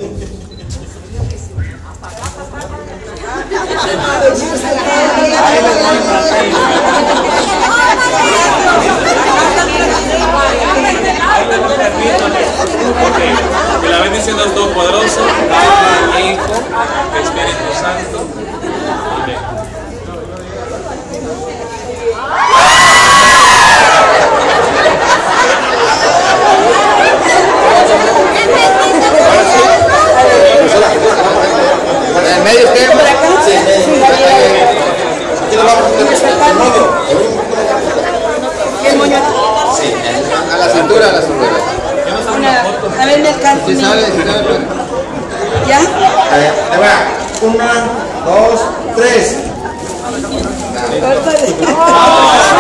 Que la bendición de los Todopoderoso, Padre, Hijo, Espíritu Santo. Amén. ¿En medio usted? Sí. Aquí lo vamos a hacer el moño. ¿El moño? Sí, a la cintura, a la cintura. A ver, me alcanzo. Si sabe, ¿Ya? Ahí va. 1, 2, 3. Córtale.